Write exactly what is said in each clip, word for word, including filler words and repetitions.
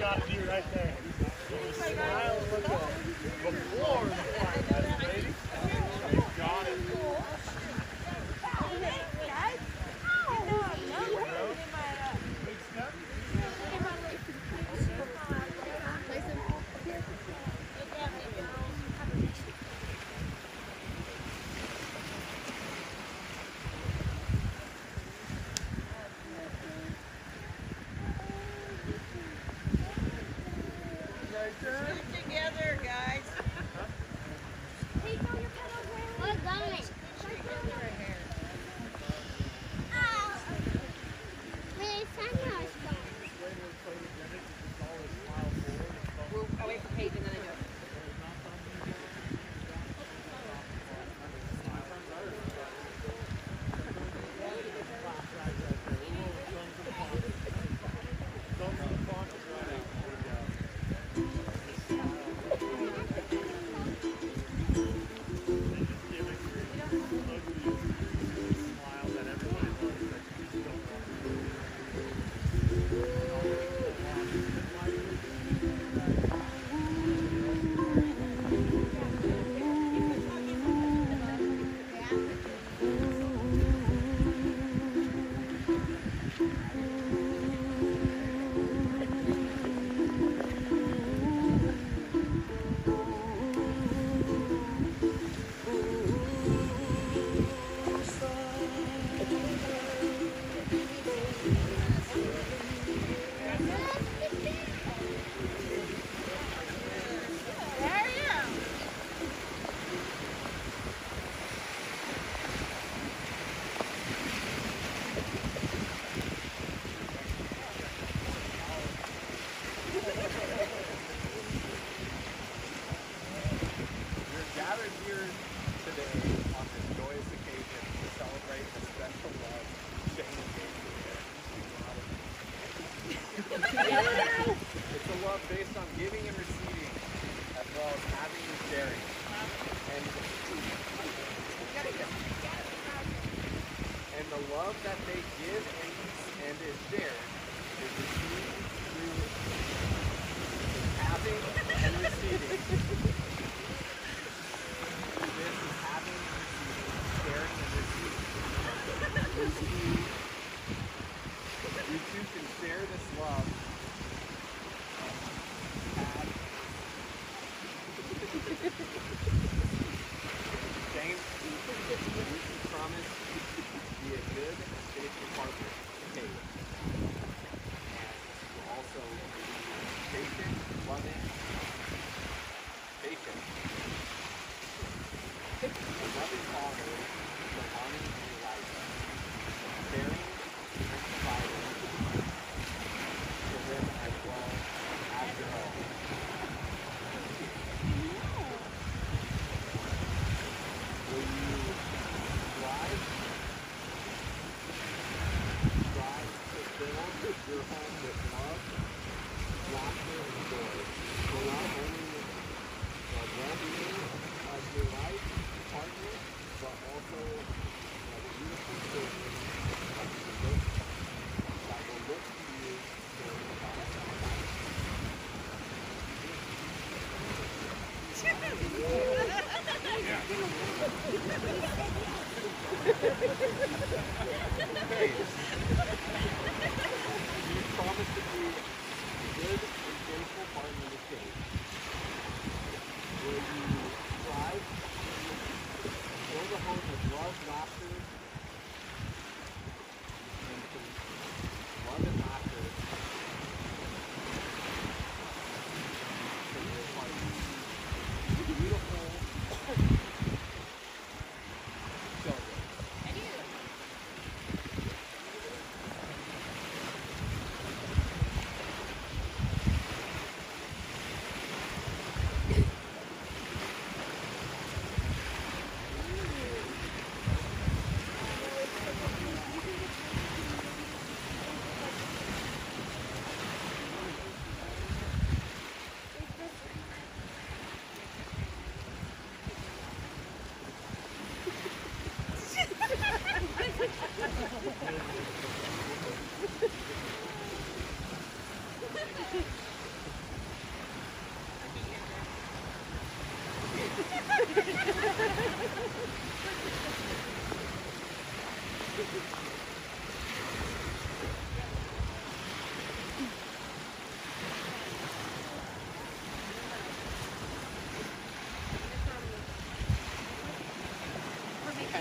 gotta do right there. Smile and look up. Before the fight, lady. You got it. Together, guys. Hey, throw your pedals away. What's going? Hey, Sanya's gone. We'll I'll wait for Paige and then I do it. It's a love based on giving and receiving, as well as having and sharing. And, and the love that they give and, and is shared is received through having and receiving. This is having and receiving, sharing and receiving. Receive. You two can share this love. James, we promise to be a good and faithful partner to Kate. And we'll also be patient, loving, patient, a loving father, for honor and life, caring and providing for them as well as your own. Will you strive, strive to fill your home with love, laughter, and joy, for not only the well-being of your life partner, but also the beautiful children that will look, that will look to you during the life of life. Hey, do you promise to be a good and faithful partner to Kate? Will you strive to fill the home with love, laughter, and to love and laughter from your partner? Beautiful children.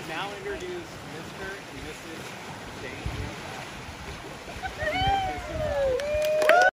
now introduce Mister and Missus